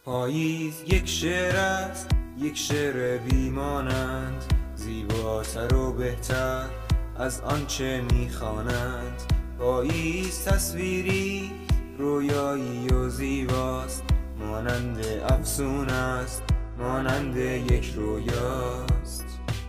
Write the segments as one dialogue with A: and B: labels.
A: پاییز یک شعر است، یک شعر بیمانند، زیباتر و بهتر از آنچه میخوانند. پاییز تصویری رویایی و زیباست، مانند افسون است، مانند یک رویاست.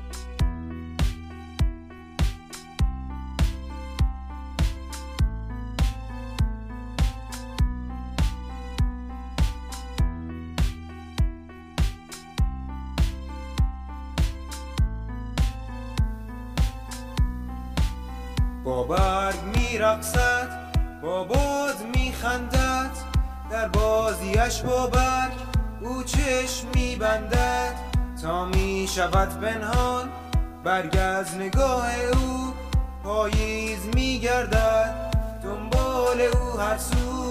A: با برگ میرقصد، با باد میخندد، در بازیش با برگ او چشم میبندد. تا میشود پنهان برگ از نگاه او، پاییز میگردد دنبال او هر سو.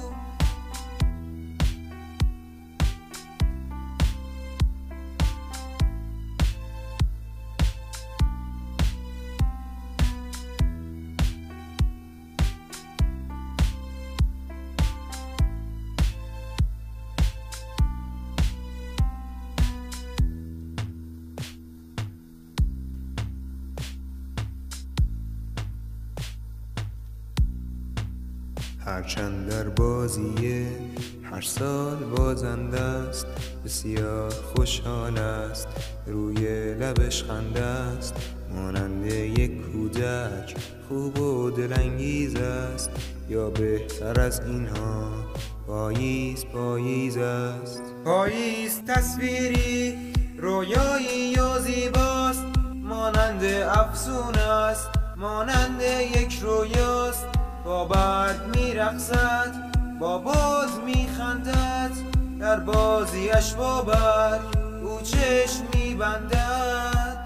A: هرچند در بازیه هر سال بازنده است، بسیار خوشحال است، روی لبش خنده است، مانند یک کودک خوب و دلانگیز است. یا بهتر از اینها پاییز است. پاییز تصویری رویایی و زیباست، مانند افسون است، مانند یک رویاست. با برگ میرقصد، با باد میخندد، در بازیش با برگ او چشم میبندد.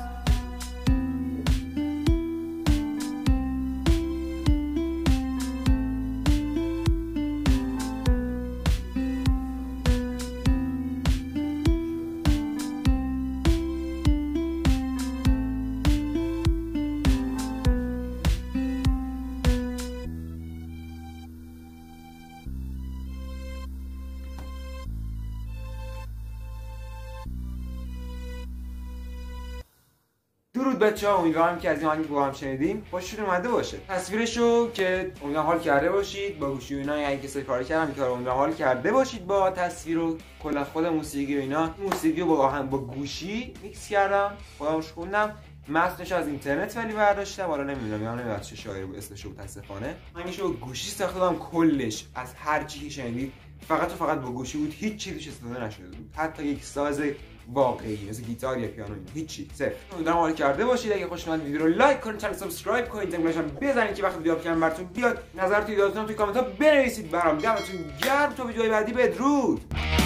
B: درود بچه‌ها، امیدوارم که از این آهنگی با هم شنیدیم خوشتون اومده باشه. تصویرشو که امیدوارم حال کرده باشید با گوشی و اینا، اگه کسی کار کردم این کارو امیدوارم حال کرده باشید با تصویر و کلا خود موسیقی و اینا. موسیقی رو با آهنگ با گوشی میکس کردم، خودمش خوندم، متنش از اینترنت ولی برداشتم. حالا نمیدونم چه شاعری بود اسمش رو متاسفانه. آهنگشو با گوشی ساختم کلش، از هر چی که شنیدید فقط با گوشی بود، هیچ چیزیش استفاده نشده بود، حتی یک ساز واقعی مثل گیتار یا پیانو هیچی، صفر. امیدوارم حال کرده باشید. اگه خوشتون اومد ویدیو رو لایک کنید، چنل سابسکرایب کنید، زنگولش هم بزنید که وقتی ویدیو اپ کردم براتون بیاد. نظرتون ایداتون توی کامنت ها بنویسید برام. دمتون گرم تا ویدیوهای بعدی. بدرود.